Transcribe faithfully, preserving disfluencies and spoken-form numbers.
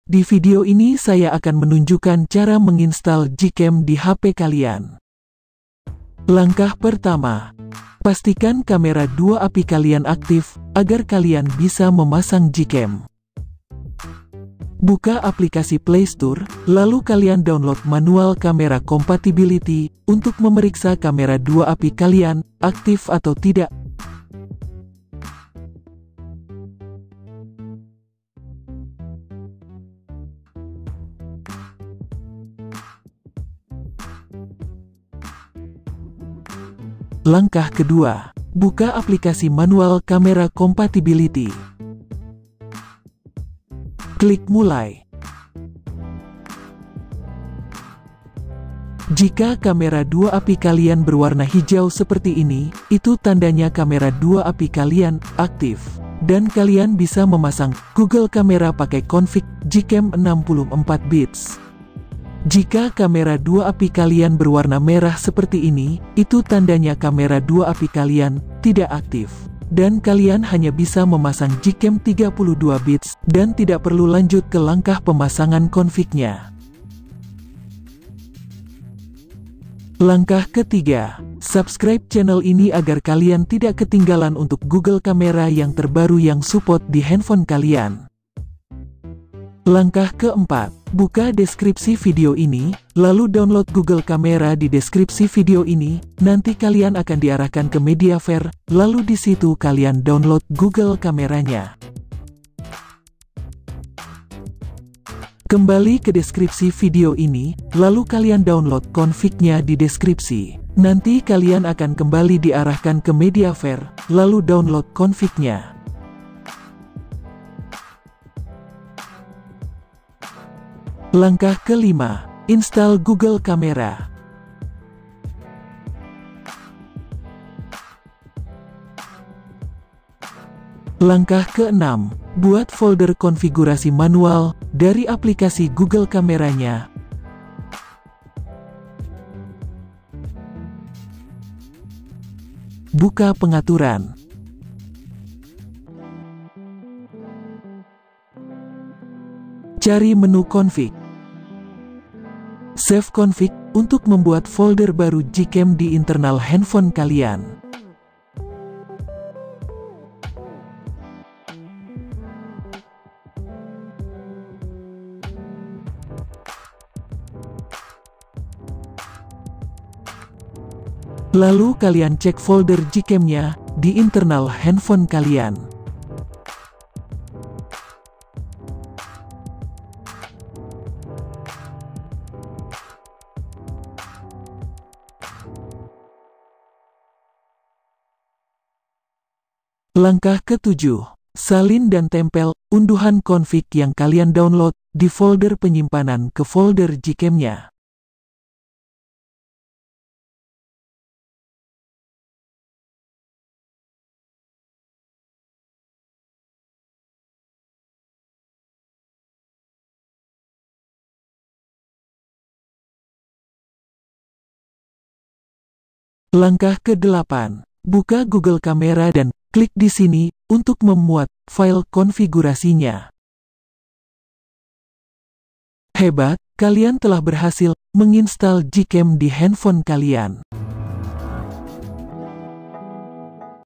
Di video ini saya akan menunjukkan cara menginstal Gcam di H P kalian. Langkah pertama, pastikan kamera dua A P I kalian aktif, agar kalian bisa memasang Gcam. Buka aplikasi Play Store, lalu kalian download manual kamera compatibility, untuk memeriksa kamera dua A P I kalian, aktif atau tidak. Langkah kedua, buka aplikasi manual kamera compatibility. Klik mulai. Jika kamera dua A P I kalian berwarna hijau seperti ini, itu tandanya kamera dua A P I kalian aktif. Dan kalian bisa memasang Google Kamera pakai config Gcam enam puluh empat bits. Jika kamera dua A P I kalian berwarna merah seperti ini, itu tandanya kamera dua A P I kalian tidak aktif. Dan kalian hanya bisa memasang Gcam tiga puluh dua bits, dan tidak perlu lanjut ke langkah pemasangan config-nya. Langkah ketiga, subscribe channel ini agar kalian tidak ketinggalan untuk Google Kamera yang terbaru yang support di handphone kalian. Langkah keempat, buka deskripsi video ini, lalu download Google Kamera di deskripsi video ini, nanti kalian akan diarahkan ke Mediafire, lalu di situ kalian download Google Kameranya. Kembali ke deskripsi video ini, lalu kalian download config-nya di deskripsi. Nanti kalian akan kembali diarahkan ke Mediafire, lalu download config-nya. Langkah kelima, install Google Kamera. Langkah keenam, buat folder konfigurasi manual dari aplikasi Google Kameranya. Buka pengaturan. Cari menu config. Save config untuk membuat folder baru Gcam di internal handphone kalian. Lalu kalian cek folder Gcam-nya di internal handphone kalian. Langkah ketujuh, salin dan tempel unduhan config yang kalian download di folder penyimpanan ke folder Gcam-nya. Langkah kedelapan, buka Google Kamera dan klik di sini untuk memuat file konfigurasinya. Hebat, kalian telah berhasil menginstal Gcam di handphone kalian.